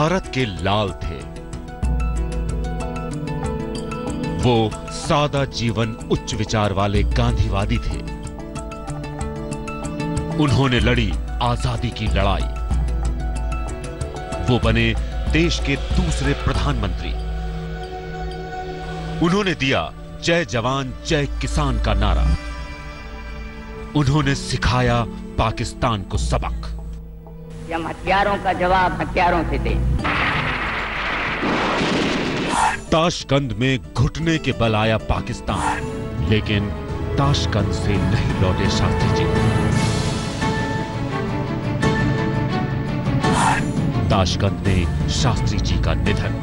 भारत के लाल थे। वो सादा जीवन, उच्च विचार वाले गांधीवादी थे। उन्होंने लड़ी आजादी की लड़ाई। वो बने देश के दूसरे प्रधानमंत्री। उन्होंने दिया जय जवान जय किसान का नारा। उन्होंने सिखाया पाकिस्तान को सबक। हम हथियारों का जवाब हथियारों से दें। ताशकंद में घुटने के बल आया पाकिस्तान, लेकिन ताशकंद से नहीं लौटे शास्त्री जी। ताशकंद में शास्त्री जी का निधन।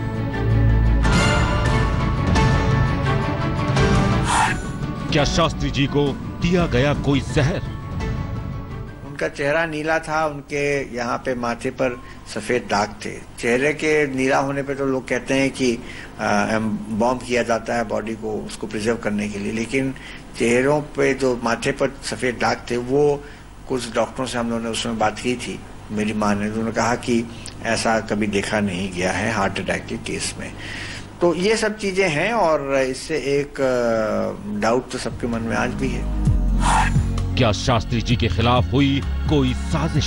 क्या शास्त्री जी को दिया गया कोई जहर? उनका चेहरा नीला था, उनके यहाँ पे माथे पर सफेद दाग थे। चेहरे के नीला होने पे तो लोग कहते हैं कि बॉम्ब किया जाता है बॉडी को, उसको प्रिजर्व करने के लिए, लेकिन चेहरों पे जो माथे पर सफेद दाग थे, वो कुछ डॉक्टरों से हम लोगों ने उसमें बात की थी, मेरी माँ ने, उन्होंने कहा कि ऐसा कभी देखा नहीं गया है हार्ट अटैक के केस में। तो ये सब चीजें हैं और इससे एक डाउट तो सबके मन में आज भी है। क्या शास्त्री जी के खिलाफ हुई कोई साजिश?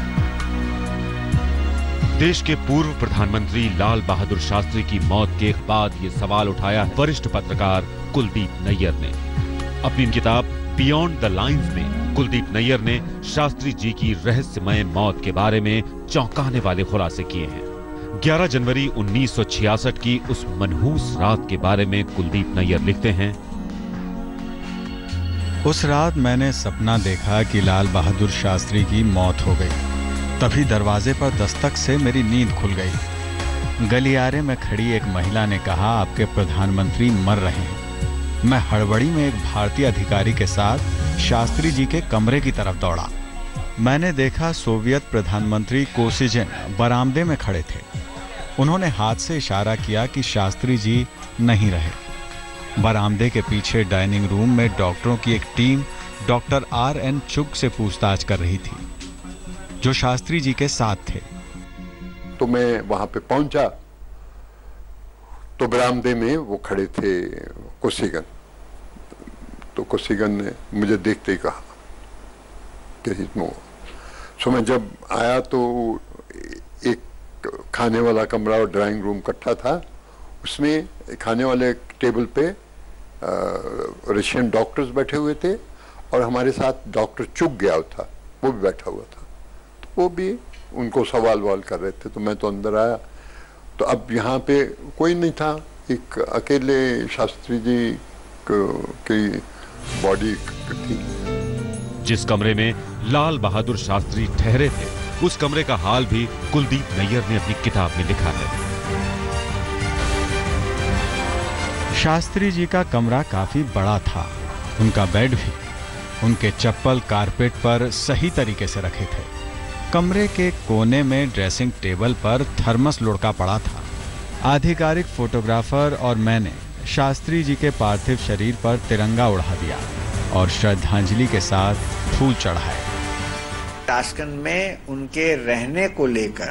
देश के पूर्व प्रधानमंत्री लाल बहादुर शास्त्री की मौत के बाद ये सवाल उठाया वरिष्ठ पत्रकार कुलदीप नैयर ने। अपनी किताब बियॉन्ड द लाइंस में कुलदीप नैयर ने शास्त्री जी की रहस्यमय मौत के बारे में चौंकाने वाले खुलासे किए हैं। 11 जनवरी 1966 की उस मनहूस रात के बारे में कुलदीप नैयर लिखते हैं। उस रात मैंने सपना देखा कि लाल बहादुर शास्त्री की मौत हो गई। तभी दरवाजे पर दस्तक से मेरी नींद खुल गई। गलियारे में खड़ी एक महिला ने कहा, आपके प्रधानमंत्री मर रहे हैं। मैं हड़बड़ी में एक भारतीय अधिकारी के साथ शास्त्री जी के कमरे की तरफ दौड़ा। मैंने देखा सोवियत प्रधानमंत्री कोसिजिन बरामदे में खड़े थे। उन्होंने हाथ से इशारा किया कि शास्त्री जी नहीं रहे। बरामदे के पीछे डाइनिंग रूम में डॉक्टरों की एक टीम डॉक्टर R.N. चुग से पूछताछ कर रही थी, जो शास्त्री जी के साथ थे। तो मैं वहां पे पहुंचा तो बरामदे में वो खड़े थे कोसिगन। तो कोसिगन ने मुझे देखते ही कहा कि सो मैं जब आया तो एक खाने वाला कमरा और ड्राइंग रूम इकट्ठा था। उसमें खाने वाले टेबल पे रशियन डॉक्टर्स बैठे हुए थे और हमारे साथ डॉक्टर चुग गया था, वो भी बैठा हुआ था। तो वो भी उनको सवाल वाल कर रहे थे। तो मैं तो अंदर आया तो अब यहाँ पे कोई नहीं था, एक अकेले शास्त्री जी की बॉडी थी। जिस कमरे में लाल बहादुर शास्त्री ठहरे थे, उस कमरे का हाल भी कुलदीप नैयर ने अपनी किताब में लिखा है। शास्त्री जी का कमरा काफी बड़ा था, उनका बेड भी। उनके चप्पल कारपेट पर सही तरीके से रखे थे। कमरे के कोने में ड्रेसिंग टेबल पर थर्मस लुढ़का पड़ा था। आधिकारिक फोटोग्राफर और मैंने शास्त्री जी के पार्थिव शरीर पर तिरंगा उड़ा दिया और श्रद्धांजलि के साथ फूल चढ़ाए। ताशकंद में उनके रहने को लेकर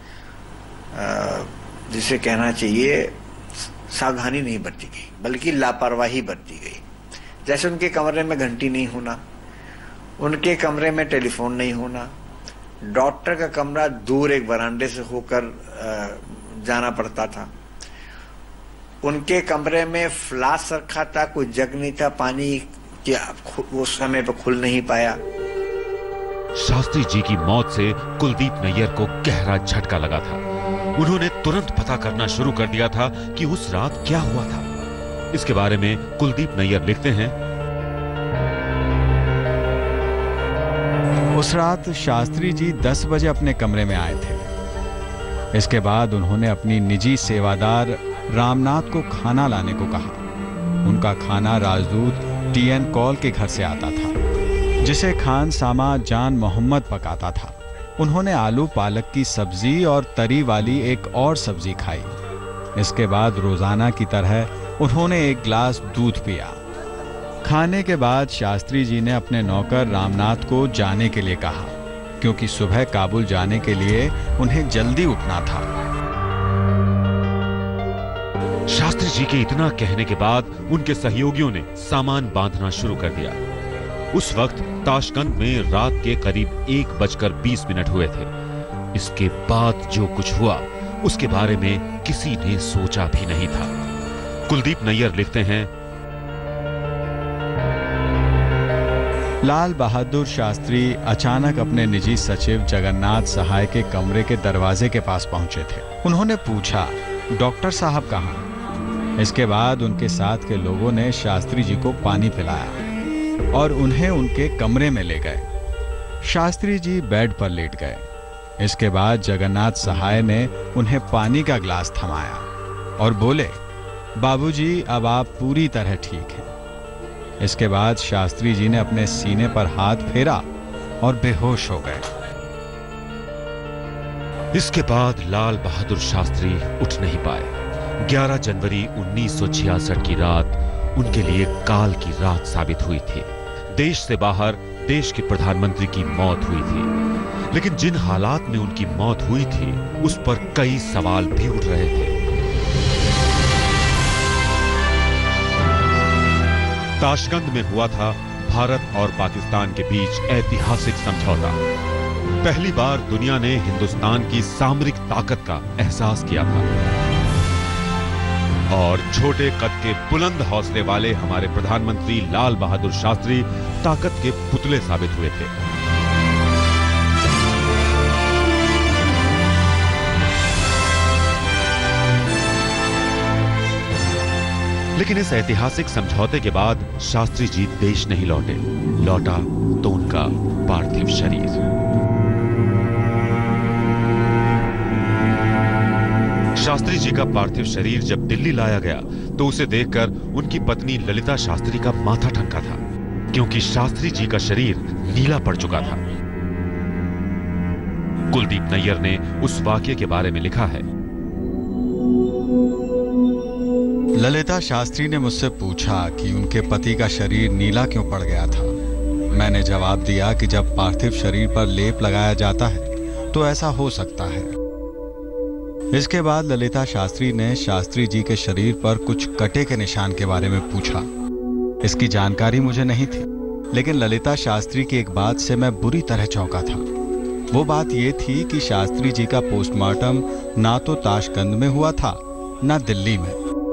जिसे कहना चाहिए सावधानी नहीं बरती गई, बल्कि लापरवाही बरती गई। जैसे उनके कमरे में घंटी नहीं होना, उनके कमरे में टेलीफोन नहीं होना, डॉक्टर का कमरा दूर एक बरामदे से होकर जाना पड़ता था, उनके कमरे में फ्लास्क रखा था, कोई जग नहीं था पानी कि वो समय पर खुल नहीं पाया। शास्त्री जी की मौत से कुलदीप नैयर को गहरा झटका लगा था। उन्होंने तुरंत पता करना शुरू कर दिया था कि उस रात क्या हुआ था। इसके बारे में कुलदीप नैयर लिखते हैं। उस रात शास्त्री जी 10 बजे अपने कमरे में आए थे। इसके बाद उन्होंने अपनी निजी सेवादार रामनाथ को खाना लाने को कहा। उनका खाना राजदूत T.N. कॉल के घर से आता था, जिसे खान सामा जान मोहम्मद पकाता था। उन्होंने आलू पालक की सब्जी और तरी वाली एक और सब्जी खाई। इसके बाद रोजाना की तरह उन्होंने एक गिलास दूध पिया। खाने के बाद शास्त्री जी ने अपने नौकर रामनाथ को जाने के लिए कहा, क्योंकि सुबह काबुल जाने के लिए उन्हें जल्दी उठना था। शास्त्री जी के इतना कहने के बाद उनके सहयोगियों ने सामान बांधना शुरू कर दिया। उस वक्त ताशकंद में रात के करीब 1:20 हुए थे। इसके बाद जो कुछ हुआ उसके बारे में किसी ने सोचा भी नहीं था। कुलदीप नैयर लिखते हैं, लाल बहादुर शास्त्री अचानक अपने निजी सचिव जगन्नाथ सहाय के कमरे के दरवाजे के पास पहुंचे थे। उन्होंने पूछा, डॉक्टर साहब कहाँ? इसके बाद उनके साथ के लोगों ने शास्त्री जी को पानी पिलाया और उन्हें उनके कमरे में ले गए। शास्त्री जी बेड पर लेट गए। इसके बाद जगन्नाथ सहाय ने उन्हें पानी का ग्लास थमाया और बोले, बाबूजी अब आप पूरी तरह ठीक हैं। इसके बाद शास्त्री जी ने अपने सीने पर हाथ फेरा और बेहोश हो गए। इसके बाद लाल बहादुर शास्त्री उठ नहीं पाए। 11 जनवरी 1966 की रात उनके लिए काल की रात साबित हुई थी। देश से बाहर देश के प्रधानमंत्री की मौत हुई थी, लेकिन जिन हालात में उनकी मौत हुई थी उस पर कई सवाल भी उठ रहे थे। ताशकंद में हुआ था भारत और पाकिस्तान के बीच ऐतिहासिक समझौता। पहली बार दुनिया ने हिंदुस्तान की सामरिक ताकत का एहसास किया था और छोटे कद के बुलंद हौसले वाले हमारे प्रधानमंत्री लाल बहादुर शास्त्री ताकत के पुतले साबित हुए थे। लेकिन इस ऐतिहासिक समझौते के बाद शास्त्री जी देश नहीं लौटे। लौटा तो उनका पार्थिव शरीर। शास्त्री जी का पार्थिव शरीर जब दिल्ली लाया गया तो उसे देखकर उनकी पत्नी ललिता शास्त्री का माथा ठनका था, क्योंकि शास्त्री जी का शरीर नीला पड़ चुका था। कुलदीप नैयर ने उस वाकये के बारे में लिखा है, ललिता शास्त्री ने मुझसे पूछा कि उनके पति का शरीर नीला क्यों पड़ गया था। मैंने जवाब दिया कि जब पार्थिव शरीर पर लेप लगाया जाता है तो ऐसा हो सकता है। इसके बाद ललिता शास्त्री ने शास्त्री जी के शरीर पर कुछ कटे के निशान के बारे में पूछा। इसकी जानकारी मुझे नहीं थी, लेकिन ललिता शास्त्री की एक बात से मैं बुरी तरह चौंका था। वो बात ये थी कि शास्त्री जी का पोस्टमार्टम ना तो ताशकंद में हुआ था ना दिल्ली में।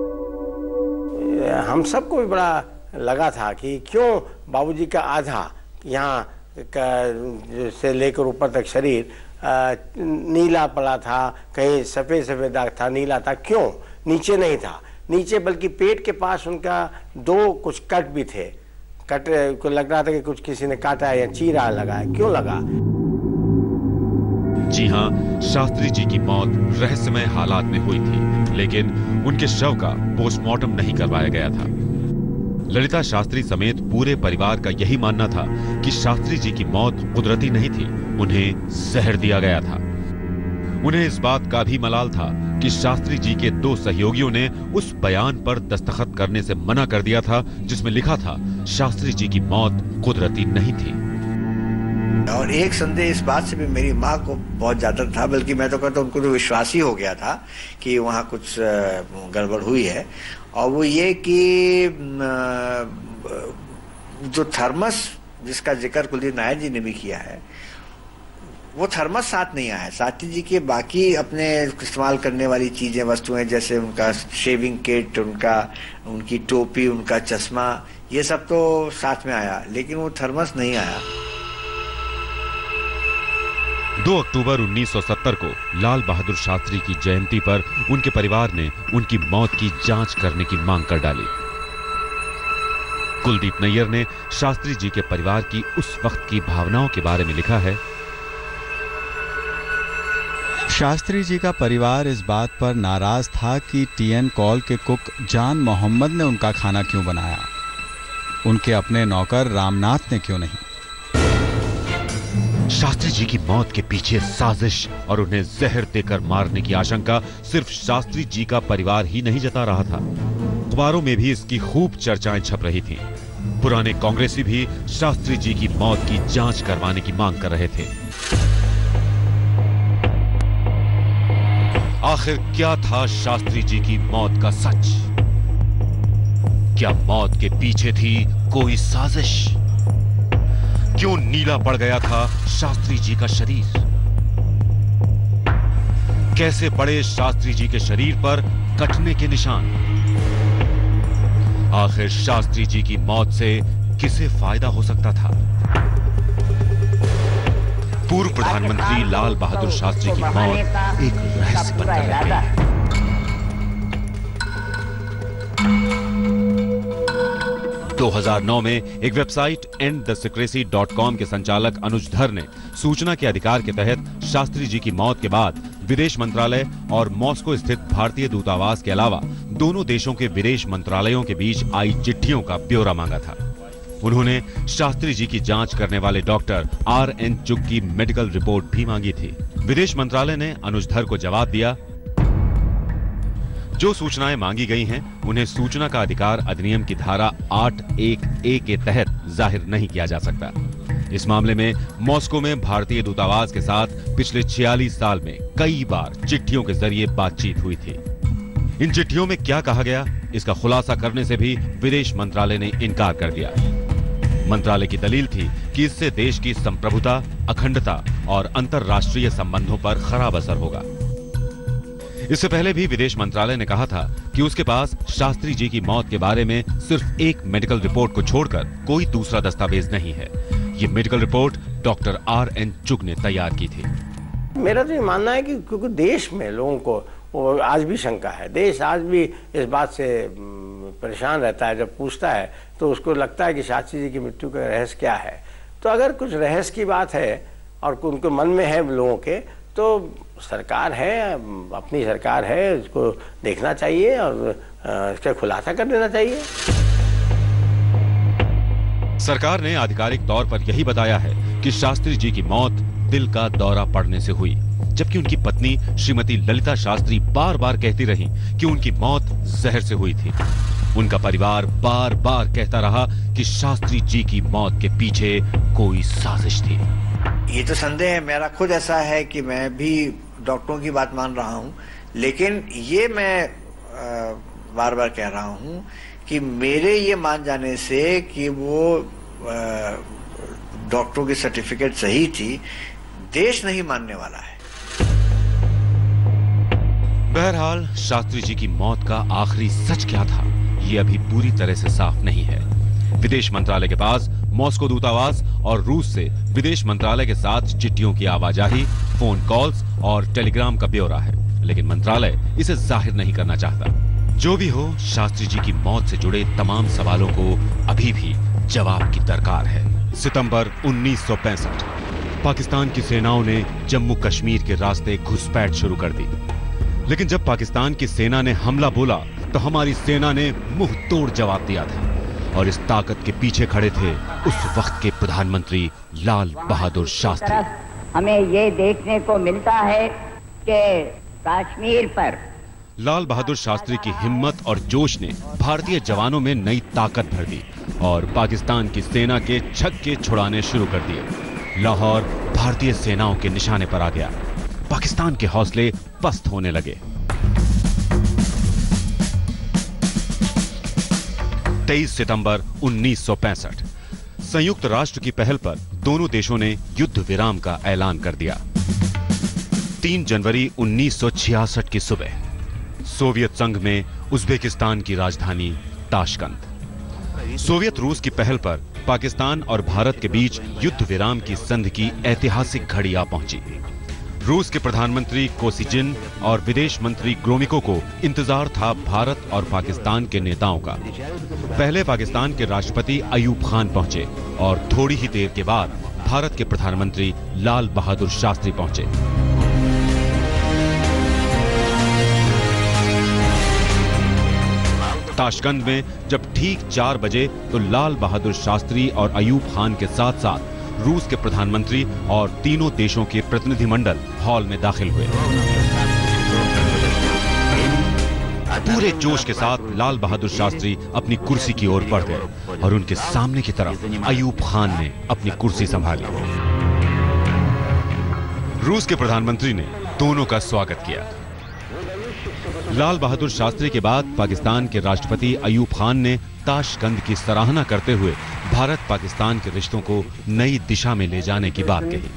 हम सबको भी बड़ा लगा था कि क्यों बाबूजी का आधा यहाँ से लेकर ऊपर तक शरीर नीला पड़ा था, कहीं सफ़ेद सफ़ेद दाग था, नीला था, क्यों नीचे नहीं था? नीचे बल्कि पेट के पास उनका 2 कुछ कट भी थे। कट को लग रहा था कि कुछ किसी ने काटा या चीरा लगा है। क्यों लगा? जी हां, शास्त्री जी की मौत रहस्यमय हालात में हुई थी, लेकिन उनके शव का पोस्टमार्टम नहीं करवाया गया था। ललिता शास्त्री समेत पूरे परिवार का यही मानना था कि शास्त्री जी की मौत कुदरती नहीं थी, उन्हें जहर दिया गया था। उन्हें इस बात का भी मलाल था कि शास्त्री जी के 2 सहयोगियों ने उस बयान पर दस्तखत करने से मना कर दिया था जिसमें लिखा था शास्त्री जी की मौत कुदरती नहीं थी। और एक संदेह इस बात से भी मेरी माँ को बहुत ज्यादा था, बल्कि मैं तो कहता हूँ उनको तो विश्वास ही हो गया था कि वहाँ कुछ गड़बड़ हुई है। और वो ये कि जो थर्मस जिसका जिक्र कुलदीप नायर जी ने भी किया है, वो थर्मस साथ नहीं आया। शास्त्री जी के बाकी अपने इस्तेमाल करने वाली चीजें, वस्तुएं, जैसे उनका शेविंग किट, उनकी टोपी, उनका चश्मा, ये सब तो साथ में आया, लेकिन वो थर्मस नहीं आया। 2 अक्टूबर 1970 को लाल बहादुर शास्त्री की जयंती पर उनके परिवार ने उनकी मौत की जांच करने की मांग कर डाली। कुलदीप नैयर ने शास्त्री जी के परिवार की उस वक्त की भावनाओं के बारे में लिखा है, शास्त्री जी का परिवार इस बात पर नाराज था कि टीएन कॉल के कुक जान मोहम्मद ने उनका खाना क्यों बनाया, उनके अपने नौकर रामनाथ ने क्यों नहीं। शास्त्री जी की मौत के पीछे साजिश और उन्हें जहर देकर मारने की आशंका सिर्फ शास्त्री जी का परिवार ही नहीं जता रहा था, अखबारों में भी इसकी खूब चर्चाएं छप रही थीं। पुराने कांग्रेसी भी शास्त्री जी की मौत की जांच करवाने की मांग कर रहे थे। आखिर क्या था शास्त्री जी की मौत का सच? क्या मौत के पीछे थी कोई साजिश? क्यों नीला पड़ गया था शास्त्री जी का शरीर? कैसे पड़े शास्त्री जी के शरीर पर कटने के निशान? आखिर शास्त्री जी की मौत से किसे फायदा हो सकता था? पूर्व प्रधानमंत्री लाल बहादुर शास्त्री की मौत एक रहस्य बनकर रह गई। 2009 में एक वेबसाइट endthesecrecy.com के संचालक अनुज धर ने सूचना के अधिकार के तहत शास्त्री जी की मौत के बाद विदेश मंत्रालय और मॉस्को स्थित भारतीय दूतावास के अलावा दोनों देशों के विदेश मंत्रालयों के बीच आई चिट्ठियों का ब्यौरा मांगा था। उन्होंने शास्त्री जी की जांच करने वाले डॉक्टर R.N. चुग की मेडिकल रिपोर्ट भी मांगी थी। विदेश मंत्रालय ने अनुज धर को जवाब दिया, जो सूचनाएं मांगी गई हैं उन्हें सूचना का अधिकार अधिनियम की धारा 8(1)(a) के तहत जाहिर नहीं किया जा सकता। इस मामले में मॉस्को में भारतीय दूतावास के साथ पिछले 46 साल में कई बार चिट्ठियों के जरिए बातचीत हुई थी। इन चिट्ठियों में क्या कहा गया, इसका खुलासा करने से भी विदेश मंत्रालय ने इनकार कर दिया। मंत्रालय की दलील थी कि इससे देश की संप्रभुता, अखंडता और अंतर्राष्ट्रीय संबंधों पर खराब असर होगा। इससे पहले भी विदेश मंत्रालय ने कहा था कि उसके पास शास्त्री जी की मौत के बारे में सिर्फ एक मेडिकल रिपोर्ट को छोड़कर कोई दूसरा दस्तावेज नहीं है। ये मेडिकल रिपोर्ट डॉक्टर R.N. चुग ने तैयार की थी। मेरा तो ये मानना है कि क्योंकि देश में लोगों को आज भी शंका है, देश आज भी इस बात से परेशान रहता है। जब पूछता है तो उसको लगता है कि शास्त्री जी की मृत्यु का रहस्य क्या है। तो अगर कुछ रहस्य की बात है और उनके मन में है लोगों के, तो सरकार है, अपनी सरकार है, इसको देखना चाहिए और इसका खुलासा कर देना चाहिए। सरकार ने आधिकारिक तौर पर यही बताया है कि शास्त्री जी की मौत दिल का दौरा पड़ने से हुई, जबकि उनकी पत्नी श्रीमती ललिता शास्त्री बार बार कहती रही कि उनकी मौत जहर से हुई थी। उनका परिवार बार बार कहता रहा कि शास्त्री जी की मौत के पीछे कोई साजिश थी। ये तो संदेह है, मेरा खुद ऐसा है कि मैं भी डॉक्टरों की बात मान रहा हूं, लेकिन ये मैं बार बार कह रहा हूं कि मेरे ये मान जाने से कि वो डॉक्टरों की सर्टिफिकेट सही थी, देश नहीं मानने वाला है। बहरहाल शास्त्री जी की मौत का आखिरी सच क्या था, ये अभी पूरी तरह से साफ नहीं है। विदेश मंत्रालय के पास मॉस्को दूतावास और रूस से विदेश मंत्रालय के साथ चिट्ठियों की आवाजाही, फोन कॉल्स और टेलीग्राम का ब्यौरा है, लेकिन मंत्रालय इसे जाहिर नहीं करना चाहता। जो भी हो, शास्त्री जी की मौत से जुड़े तमाम सवालों को अभी भी जवाब की दरकार है। सितंबर 1965 पाकिस्तान की सेनाओं ने जम्मू कश्मीर के रास्ते घुसपैठ शुरू कर दी, लेकिन जब पाकिस्तान की सेना ने हमला बोला तो हमारी सेना ने मुंह तोड़ जवाब दिया था, और इस ताकत के पीछे खड़े थे उस वक्त के प्रधानमंत्री लाल बहादुर शास्त्री। हमें ये देखने को मिलता है कि कश्मीर पर लाल बहादुर शास्त्री की हिम्मत और जोश ने भारतीय जवानों में नई ताकत भर दी और पाकिस्तान की सेना के छक्के छुड़ाने शुरू कर दिए। लाहौर भारतीय सेनाओं के निशाने पर आ गया। पाकिस्तान के हौसले पस्त होने लगे। 23 सितंबर 1965 संयुक्त राष्ट्र की पहल पर दोनों देशों ने युद्ध विराम का ऐलान कर दिया। 3 जनवरी 1966 की सुबह सोवियत संघ में उज्बेकिस्तान की राजधानी ताशकंद। सोवियत रूस की पहल पर पाकिस्तान और भारत के बीच युद्ध विराम की संधि की ऐतिहासिक घड़ी आ पहुंची। रूस के प्रधानमंत्री कोसिजिन और विदेश मंत्री ग्रोमिको को इंतजार था भारत और पाकिस्तान के नेताओं का। पहले पाकिस्तान के राष्ट्रपति अयूब खान पहुंचे और थोड़ी ही देर के बाद भारत के प्रधानमंत्री लाल बहादुर शास्त्री पहुंचे। ताशकंद में जब ठीक 4 बजे तो लाल बहादुर शास्त्री और अयूब खान के साथ साथ रूस के प्रधानमंत्री और तीनों देशों के प्रतिनिधिमंडल हॉल में दाखिल हुए। पूरे जोश के साथ लाल बहादुर शास्त्री अपनी कुर्सी की ओर बढ़ गए और उनके सामने की तरफ अयूब खान ने अपनी कुर्सी संभाली। रूस के प्रधानमंत्री ने दोनों का स्वागत किया। लाल बहादुर शास्त्री के बाद पाकिस्तान के राष्ट्रपति अयूब खान ने ताशकंद की सराहना करते हुए भारत पाकिस्तान के रिश्तों को नई दिशा में ले जाने की बात कही।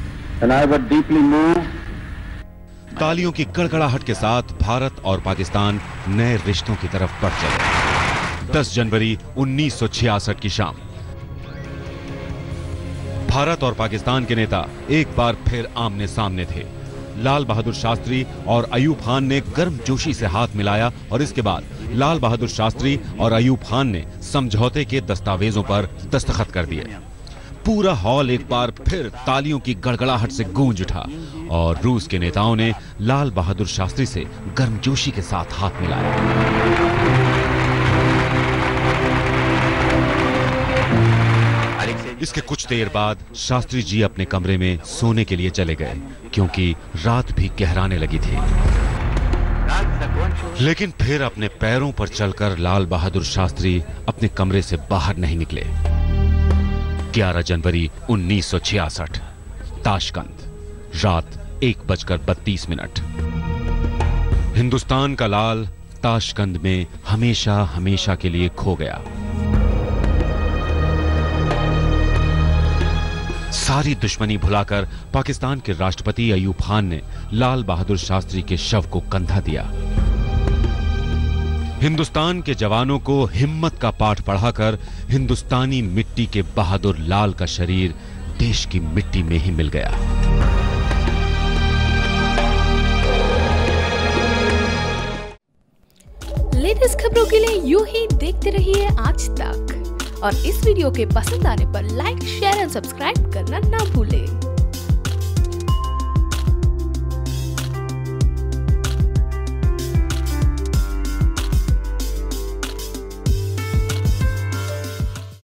तालियों की गड़गड़ाहट के साथ भारत और पाकिस्तान नए रिश्तों की तरफ बढ़ चले। 10 जनवरी 1966 की शाम भारत और पाकिस्तान के नेता एक बार फिर आमने सामने थे। लाल बहादुर शास्त्री और अयूब खान ने गर्मजोशी से हाथ मिलाया और इसके बाद लाल बहादुर शास्त्री और अयूब खान ने समझौते के दस्तावेजों पर दस्तखत कर दिए। पूरा हॉल एक बार फिर तालियों की गड़गड़ाहट से गूंज उठा और रूस के नेताओं ने लाल बहादुर शास्त्री से गर्मजोशी के साथ हाथ मिलाया। इसके कुछ देर बाद शास्त्री जी अपने कमरे में सोने के लिए चले गए क्योंकि रात भी गहराने लगी थी। लेकिन फिर अपने पैरों पर चलकर लाल बहादुर शास्त्री अपने कमरे से बाहर नहीं निकले। 11 जनवरी 1966 ताशकंद, रात 1:32। हिंदुस्तान का लाल ताशकंद में हमेशा हमेशा के लिए खो गया। सारी दुश्मनी भुलाकर पाकिस्तान के राष्ट्रपति अयूब खान ने लाल बहादुर शास्त्री के शव को कंधा दिया। हिंदुस्तान के जवानों को हिम्मत का पाठ पढ़ाकर हिंदुस्तानी मिट्टी के बहादुर लाल का शरीर देश की मिट्टी में ही मिल गया। लेटेस्ट खबरों के लिए यूं ही देखते रहिए आज तक और इस वीडियो के पसंद आने पर लाइक, शेयर एंड सब्सक्राइब करना ना भूलें।